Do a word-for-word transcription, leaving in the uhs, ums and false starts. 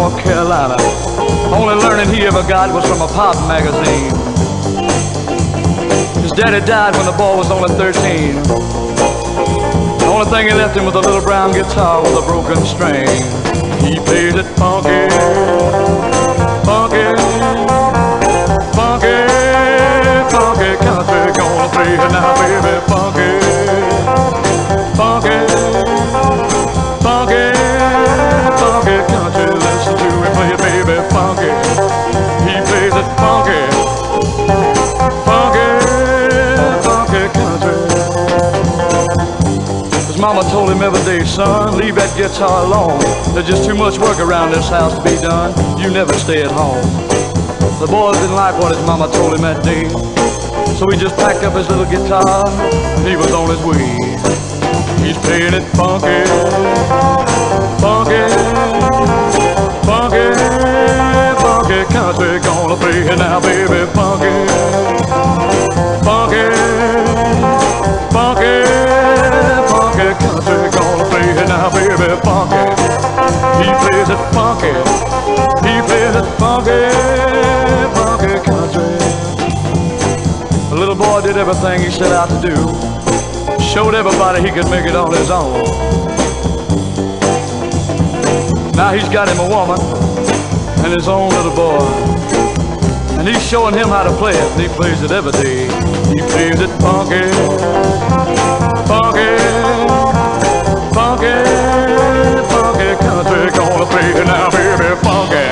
North Carolina. Only learning he ever got was from a pop magazine. His daddy died when the boy was only thirteen. The only thing he left him was a little brown guitar with a broken string. He plays it funky, funky, funky, funky country. Gonna play it now, baby, funky, funky, funky, funky country. Listen to him play it, baby, funky. He plays it funky, funky, funky country. His mama told him every day, son, leave that guitar alone. There's just too much work around this house to be done. You never stay at home. The boy didn't like what his mama told him that day, so he just packed up his little guitar and he was on his way. He's playing it funky, funky, funky, funky country. Gonna play it now, baby, funky, funky, funky, funky country. Gonna play it now, baby, funky. He plays it funky, he plays it funky, funky country. The little boy did everything he set out to do, showed everybody he could make it on his own. Now he's got him a woman and his own little boy, and he's showing him how to play it, and he plays it every day. He plays it funky, funky, funky, funky country. Gonna play it now, baby, funky.